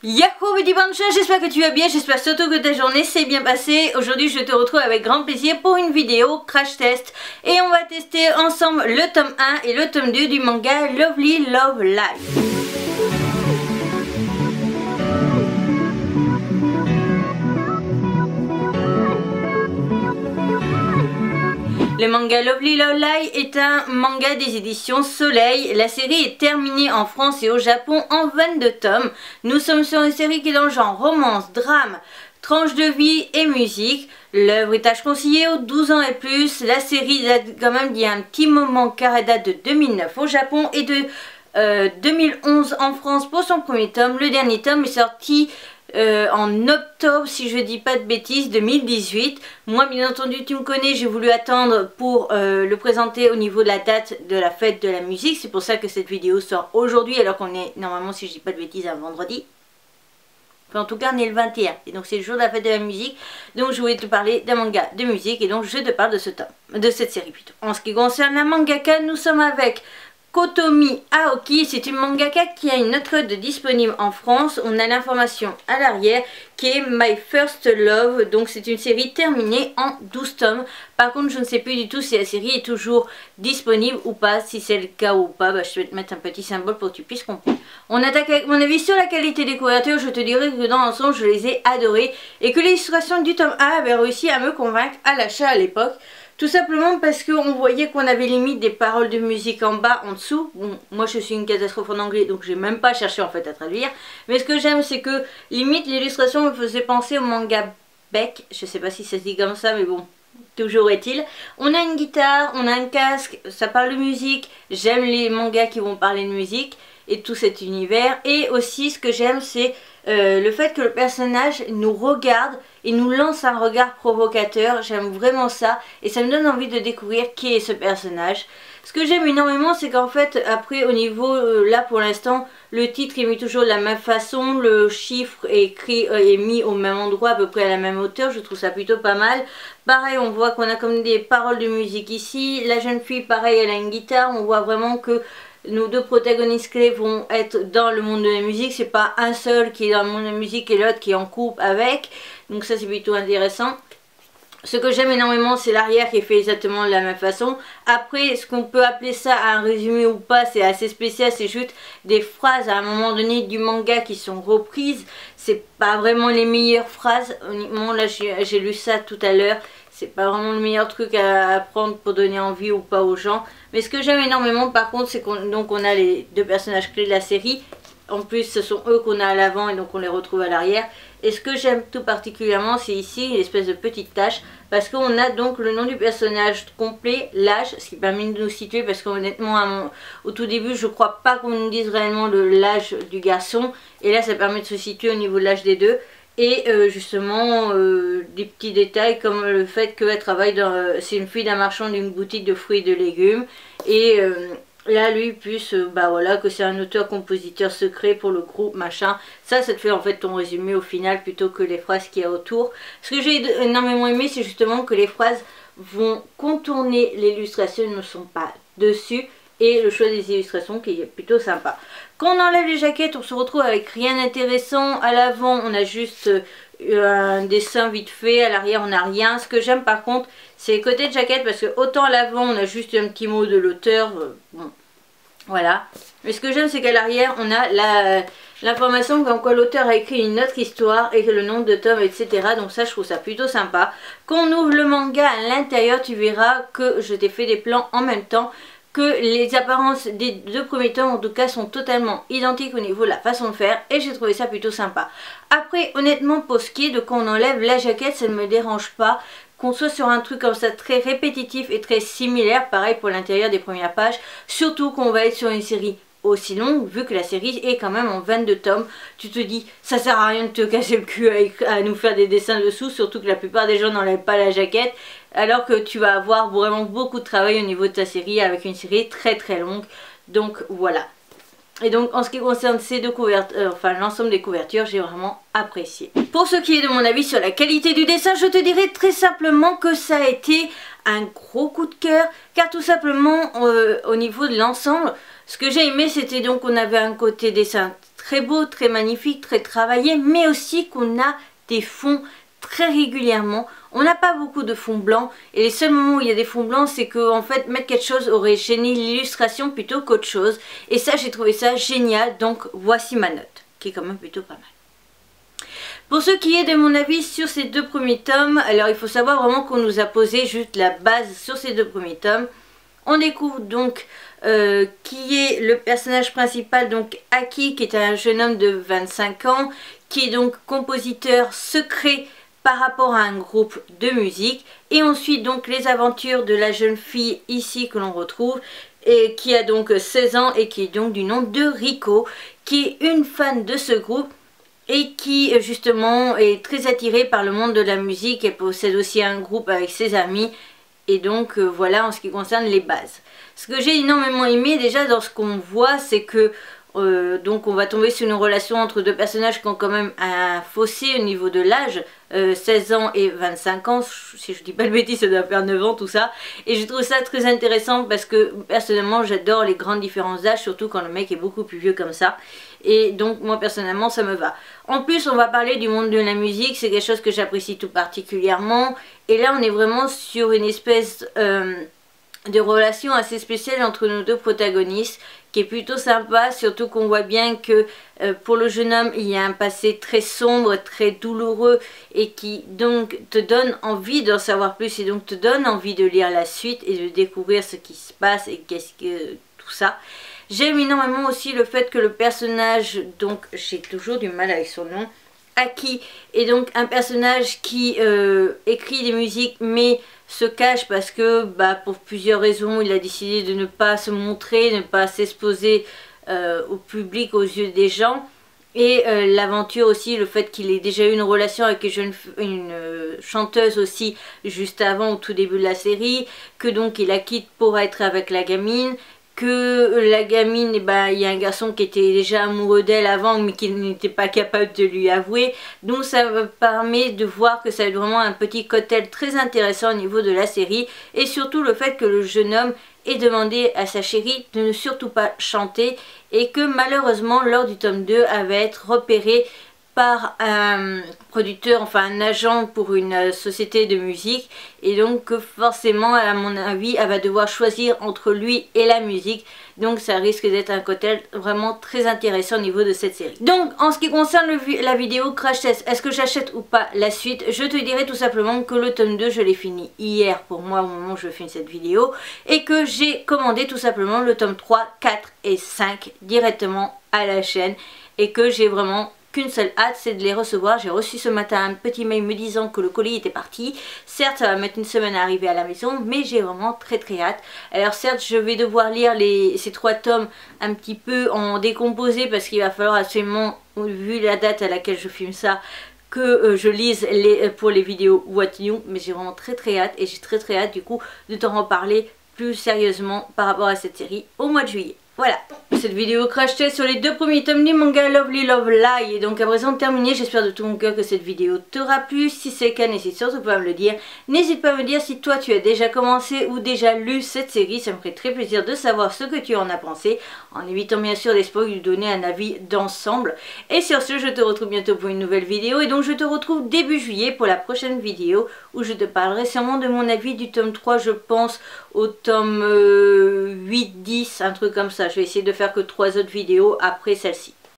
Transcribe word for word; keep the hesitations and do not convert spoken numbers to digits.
Yahoo petit pancha, j'espère que tu vas bien, j'espère surtout que ta journée s'est bien passée. Aujourd'hui je te retrouve avec grand plaisir pour une vidéo crash test. Et on va tester ensemble le tome un et le tome deux du manga Lovely Love Live. Le manga Lovely Love Live est un manga des éditions Soleil. La série est terminée en France et au Japon en vingt-deux tomes. Nous sommes sur une série qui est dans le genre romance, drame, tranche de vie et musique. L'œuvre est âge conseillé aux douze ans et plus. La série date quand même d'il y a un petit moment car elle date de deux mille neuf au Japon et de euh, deux mille onze en France pour son premier tome. Le dernier tome est sorti Euh, en octobre, si je dis pas de bêtises, deux mille dix-huit. Moi bien entendu tu me connais, j'ai voulu attendre pour euh, le présenter au niveau de la date de la fête de la musique. C'est pour ça que cette vidéo sort aujourd'hui alors qu'on est normalement, si je dis pas de bêtises, un vendredi. Enfin, en tout cas on est le vingt et un et donc c'est le jour de la fête de la musique. Donc je voulais te parler d'un manga de musique et donc je te parle de ce tome, de cette série plutôt. En ce qui concerne la mangaka, nous sommes avec Kotomi Aoki. C'est une mangaka qui a une autre de disponible en France. On a l'information à l'arrière qui est My First Love. Donc c'est une série terminée en douze tomes. Par contre je ne sais plus du tout si la série est toujours disponible ou pas. Si c'est le cas ou pas, bah, je vais te mettre un petit symbole pour que tu puisses comprendre. On attaque avec mon avis sur la qualité des couvertures. Je te dirais que dans l'ensemble je les ai adorées et que l'illustration du tome un avait réussi à me convaincre à l'achat à l'époque. Tout simplement parce qu'on voyait qu'on avait limite des paroles de musique en bas, en dessous. Bon, moi je suis une catastrophe en anglais donc j'ai même pas cherché en fait à traduire. Mais ce que j'aime c'est que limite l'illustration me faisait penser au manga Beck. Je sais pas si ça se dit comme ça mais bon, toujours est-il. On a une guitare, on a un casque, ça parle de musique. J'aime les mangas qui vont parler de musique et tout cet univers. Et aussi ce que j'aime c'est euh, le fait que le personnage nous regarde et nous lance un regard provocateur. J'aime vraiment ça et ça me donne envie de découvrir qui est ce personnage. Ce que j'aime énormément c'est qu'en fait après au niveau euh, là pour l'instant le titre est mis toujours de la même façon, le chiffre est écrit euh, est mis au même endroit à peu près à la même hauteur. Je trouve ça plutôt pas mal. Pareil on voit qu'on a comme des paroles de musique ici. La jeune fille pareil elle a une guitare. On voit vraiment que nos deux protagonistes clés vont être dans le monde de la musique. C'est pas un seul qui est dans le monde de la musique et l'autre qui est en couple avec. Donc ça c'est plutôt intéressant. Ce que j'aime énormément c'est l'arrière qui est fait exactement de la même façon. Après ce qu'on peut appeler ça un résumé ou pas c'est assez spécial. C'est juste des phrases à un moment donné du manga qui sont reprises. C'est pas vraiment les meilleures phrases. Honnêtement là j'ai lu ça tout à l'heure. C'est pas vraiment le meilleur truc à apprendre pour donner envie ou pas aux gens. Mais ce que j'aime énormément par contre c'est qu'on donc on a les deux personnages clés de la série. En plus ce sont eux qu'on a à l'avant et donc on les retrouve à l'arrière. Et ce que j'aime tout particulièrement c'est ici une espèce de petite tache. Parce qu'on a donc le nom du personnage complet, l'âge, ce qui permet de nous situer. Parce qu'honnêtement au tout début je crois pas qu'on nous dise réellement l'âge du garçon. Et là ça permet de se situer au niveau de l'âge des deux. Et euh, justement euh, des petits détails comme le fait qu'elle travaille dans... Euh, c'est une fille d'un marchand d'une boutique de fruits et de légumes. Et euh, là lui plus euh, bah voilà que c'est un auteur-compositeur secret pour le groupe machin. Ça ça te fait en fait ton résumé au final plutôt que les phrases qu'il y a autour. Ce que j'ai énormément aimé c'est justement que les phrases vont contourner l'illustration, ne sont pas dessus. Et le choix des illustrations qui est plutôt sympa. Quand on enlève les jaquettes, on se retrouve avec rien d'intéressant. À l'avant, on a juste euh, un dessin vite fait. À l'arrière, on n'a rien. Ce que j'aime par contre, c'est les côtés de jaquette. Parce que autant à l'avant, on a juste un petit mot de l'auteur. Euh, bon, voilà. Mais ce que j'aime, c'est qu'à l'arrière, on a la... l'information comme quoi l'auteur a écrit une autre histoire et que le nombre de tomes, et cetera. Donc ça, je trouve ça plutôt sympa. Quand on ouvre le manga à l'intérieur, tu verras que je t'ai fait des plans en même temps. Que les apparences des deux premiers tomes en tout cas sont totalement identiques au niveau de la façon de faire. Et j'ai trouvé ça plutôt sympa. Après honnêtement pour ce qui est de quand on enlève la jaquette, ça ne me dérange pas. Qu'on soit sur un truc comme ça très répétitif et très similaire. Pareil pour l'intérieur des premières pages. Surtout qu'on va être sur une série aussi longue, vu que la série est quand même en vingt-deux tomes. Tu te dis, ça sert à rien de te casser le cul à, à nous faire des dessins dessous, surtout que la plupart des gens n'enlèvent pas la jaquette, alors que tu vas avoir vraiment beaucoup de travail au niveau de ta série, avec une série très très longue. Donc voilà. Et donc en ce qui concerne ces deux couvertures, euh, enfin l'ensemble des couvertures, j'ai vraiment apprécié. Pour ce qui est de mon avis sur la qualité du dessin, je te dirais très simplement que ça a été un gros coup de cœur, car tout simplement euh, au niveau de l'ensemble, ce que j'ai aimé c'était donc qu'on avait un côté dessin très beau, très magnifique, très travaillé, mais aussi qu'on a des fonds très régulièrement. On n'a pas beaucoup de fonds blancs et les seuls moments où il y a des fonds blancs, c'est que en fait mettre quelque chose aurait gêné l'illustration plutôt qu'autre chose. Et ça, j'ai trouvé ça génial, donc voici ma note, qui est quand même plutôt pas mal. Pour ce qui est de mon avis sur ces deux premiers tomes, alors il faut savoir vraiment qu'on nous a posé juste la base sur ces deux premiers tomes. On découvre donc euh, qui est le personnage principal, donc Aki, qui est un jeune homme de vingt-cinq ans, qui est donc compositeur secret par rapport à un groupe de musique. Et ensuite donc les aventures de la jeune fille ici que l'on retrouve, et qui a donc seize ans et qui est donc du nom de Riko, qui est une fan de ce groupe et qui justement est très attirée par le monde de la musique. Elle possède aussi un groupe avec ses amis. Et donc euh, voilà en ce qui concerne les bases. Ce que j'ai énormément aimé déjà dans ce qu'on voit, c'est que euh, donc on va tomber sur une relation entre deux personnages qui ont quand même un fossé au niveau de l'âge, euh, seize ans et vingt-cinq ans, si je dis pas de bêtises ça doit faire neuf ans tout ça. Et je trouve ça très intéressant parce que personnellement j'adore les grandes différences d'âge, surtout quand le mec est beaucoup plus vieux comme ça. Et donc moi personnellement ça me va. En plus on va parler du monde de la musique, c'est quelque chose que j'apprécie tout particulièrement. Et là on est vraiment sur une espèce euh, de relation assez spéciale entre nos deux protagonistes, qui est plutôt sympa, surtout qu'on voit bien que euh, pour le jeune homme il y a un passé très sombre, très douloureux, et qui donc te donne envie d'en savoir plus et donc te donne envie de lire la suite et de découvrir ce qui se passe et qu'est-ce que tout ça. J'aime énormément aussi le fait que le personnage, donc j'ai toujours du mal avec son nom, Aki, est donc un personnage qui euh, écrit des musiques mais se cache parce que bah, pour plusieurs raisons il a décidé de ne pas se montrer, de ne pas s'exposer euh, au public, aux yeux des gens. Et euh, l'aventure aussi, le fait qu'il ait déjà eu une relation avec une, jeune, une euh, chanteuse aussi juste avant, au tout début de la série, que donc il la quitte pour être avec la gamine, que la gamine, eh ben, il y a un garçon qui était déjà amoureux d'elle avant mais qui n'était pas capable de lui avouer. Donc ça me permet de voir que ça va être vraiment un petit cocktail très intéressant au niveau de la série. Et surtout le fait que le jeune homme ait demandé à sa chérie de ne surtout pas chanter, et que malheureusement lors du tome deux elle va être repérée par un producteur, enfin un agent pour une société de musique, et donc forcément à mon avis elle va devoir choisir entre lui et la musique. Donc ça risque d'être un cocktail vraiment très intéressant au niveau de cette série. Donc en ce qui concerne le, la vidéo crash test, est-ce que j'achète ou pas la suite? Je te dirais tout simplement que le tome deux je l'ai fini hier pour moi au moment où je filme cette vidéo, et que j'ai commandé tout simplement le tome trois, quatre et cinq directement à la chaîne, et que j'ai vraiment qu'une seule hâte, c'est de les recevoir. J'ai reçu ce matin un petit mail me disant que le colis était parti. Certes ça va mettre une semaine à arriver à la maison, mais j'ai vraiment très très hâte. Alors certes je vais devoir lire les, ces trois tomes un petit peu en décomposé, parce qu'il va falloir absolument, vu la date à laquelle je filme ça, que euh, je lise les, pour les vidéos What New. Mais j'ai vraiment très très hâte, et j'ai très très hâte du coup de t'en reparler plus sérieusement par rapport à cette série au mois de juillet. Voilà, cette vidéo crash test sur les deux premiers tomes du manga Lovely Love Lie est donc à présent terminée. J'espère de tout mon cœur que cette vidéo t'aura plu. Si c'est le cas, n'hésite surtout pas à me le dire. N'hésite pas à me dire si toi tu as déjà commencé ou déjà lu cette série. Ça me ferait très plaisir de savoir ce que tu en as pensé, en évitant bien sûr les spoils, de donner un avis d'ensemble. Et sur ce, je te retrouve bientôt pour une nouvelle vidéo. Et donc je te retrouve début juillet pour la prochaine vidéo, où je te parlerai sûrement de mon avis du tome trois, je pense au tome euh, huit, dix, un truc comme ça. Je vais essayer de faire que trois autres vidéos après celle-ci.